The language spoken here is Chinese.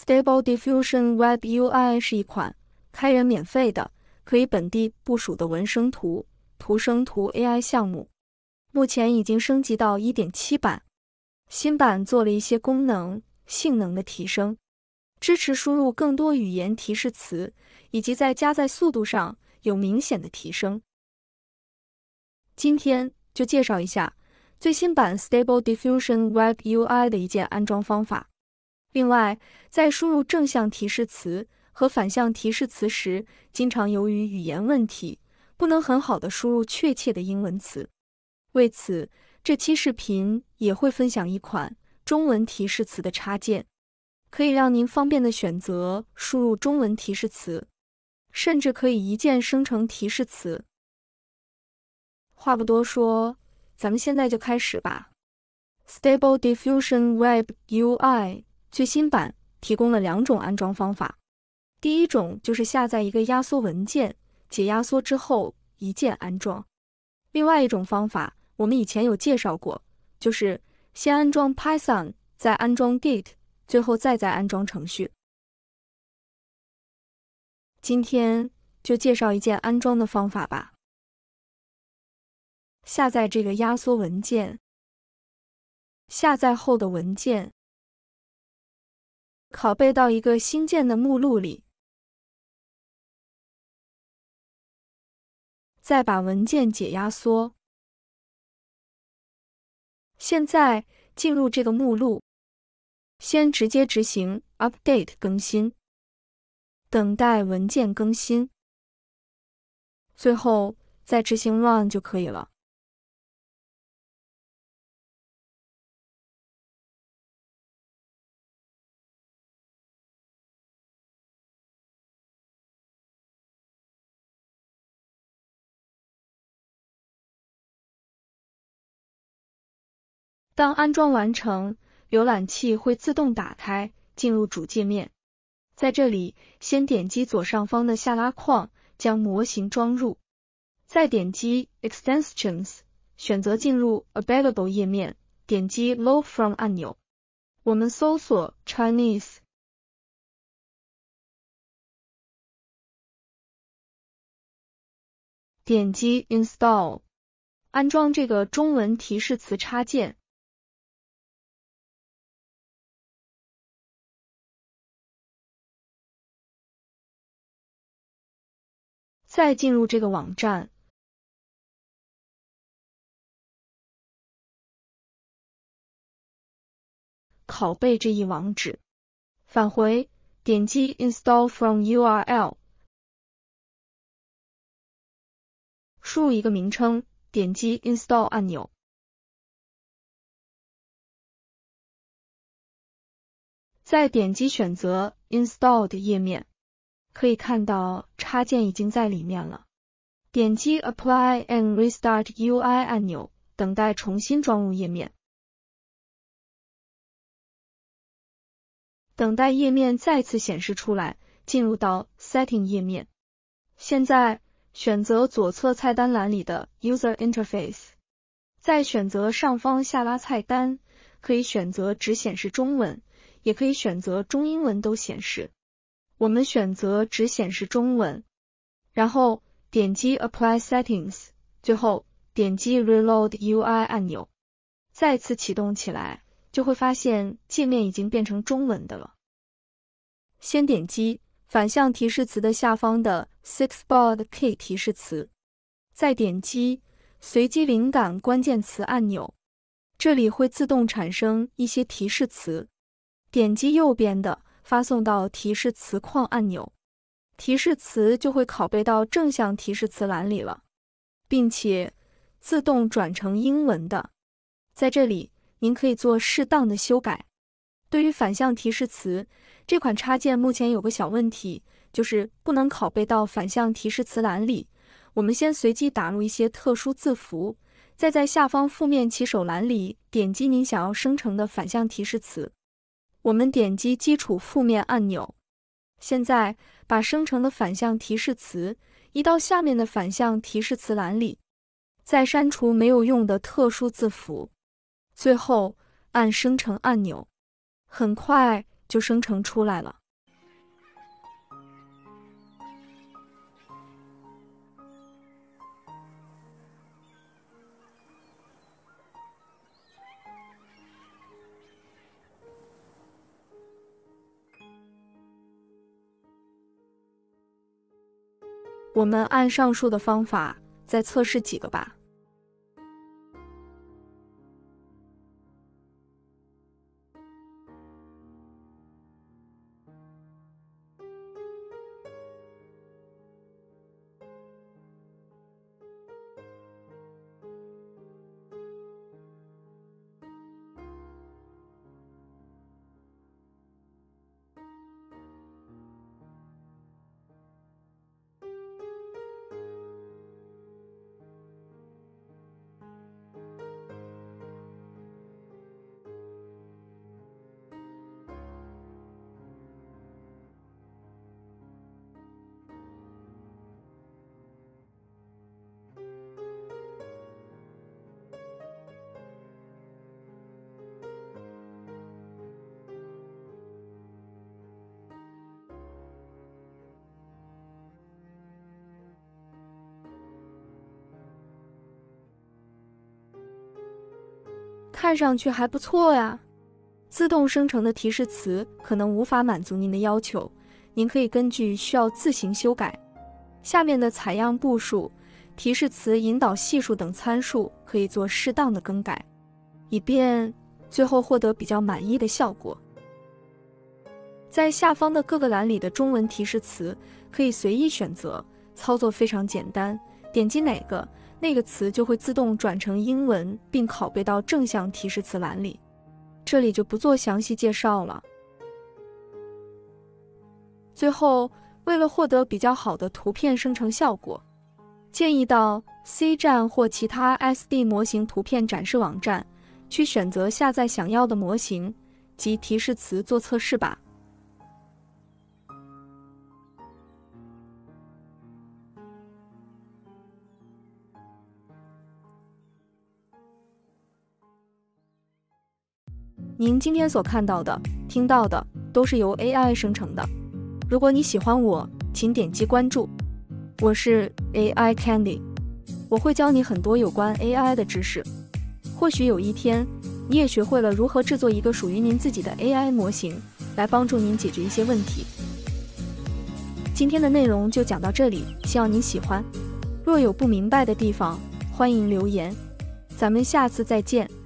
Stable Diffusion Web UI 是一款开源免费的可以本地部署的文生图、图生图 AI 项目，目前已经升级到 1.7 版。新版做了一些功能、性能的提升，支持输入更多语言提示词，以及在加载速度上有明显的提升。今天就介绍一下最新版 Stable Diffusion Web UI 的一键安装方法。另外，在输入正向提示词和反向提示词时，经常由于语言问题，不能很好的输入确切的英文词。为此，这期视频也会分享一款中文提示词的插件，可以让您方便的选择输入中文提示词，甚至可以一键生成提示词。话不多说，咱们现在就开始吧。Stable Diffusion Web UI 最新版提供了2种安装方法。第一种就是下载一个压缩文件，解压缩之后一键安装。另外一种方法我们以前有介绍过，就是先安装 Python， 再安装 Git， 最后再安装程序。今天就介绍一键安装的方法吧。下载这个压缩文件，下载后的文件拷贝到一个新建的目录里，再把文件解压缩。现在进入这个目录，先直接执行 Update 更新，等待文件更新，最后再执行 Run 就可以了。当安装完成，浏览器会自动打开，进入主界面。在这里，先点击左上方的下拉框，将模型装入，再点击 Extensions， 选择进入 Available 页面，点击 Load From 按钮。我们搜索 Chinese， 点击 Install， 安装这个中文提示词插件。再进入这个网站，拷贝这一网址，返回，点击 Install from URL， 输入一个名称，点击 Install 按钮。再点击选择 Installed 页面，可以看到插件已经在里面了。点击 Apply and Restart UI 按钮，等待重新装入页面。等待页面再次显示出来，进入到 Setting 页面。现在选择左侧菜单栏里的 User Interface， 再选择上方下拉菜单，可以选择只显示中文，也可以选择中英文都显示。我们选择只显示中文，然后点击 Apply Settings， 最后点击 Reload UI 按钮，再次启动起来，就会发现界面已经变成中文的了。先点击反向提示词的下方的 Sixbot Key 提示词，再点击随机灵感关键词按钮，这里会自动产生一些提示词，点击右边的发送到提示词框按钮，提示词就会拷贝到正向提示词栏里了，并且自动转成英文的。在这里，您可以做适当的修改。对于反向提示词，这款插件目前有个小问题，就是不能拷贝到反向提示词栏里。我们先随机打入一些特殊字符，再在下方负面起手栏里点击您想要生成的反向提示词。我们点击基础负面按钮，现在把生成的反向提示词移到下面的反向提示词栏里，再删除没有用的特殊字符，最后按生成按钮。很快就生成出来了。我们按上述的方法再测试几个吧。看上去还不错呀。自动生成的提示词可能无法满足您的要求，您可以根据需要自行修改。下面的采样步数、提示词引导系数等参数可以做适当的更改，以便最后获得比较满意的效果。在下方的各个栏里的中文提示词可以随意选择，操作非常简单，点击哪个，那个词就会自动转成英文，并拷贝到正向提示词栏里。这里就不做详细介绍了。最后，为了获得比较好的图片生成效果，建议到 C 站或其他 SD 模型图片展示网站去选择下载想要的模型及提示词做测试吧。您今天所看到的、听到的都是由 AI 生成的。如果你喜欢我，请点击关注。我是 AI Candy， 我会教你很多有关 AI 的知识。或许有一天，你也学会了如何制作一个属于您自己的 AI 模型，来帮助您解决一些问题。今天的内容就讲到这里，希望您喜欢。若有不明白的地方，欢迎留言。咱们下次再见。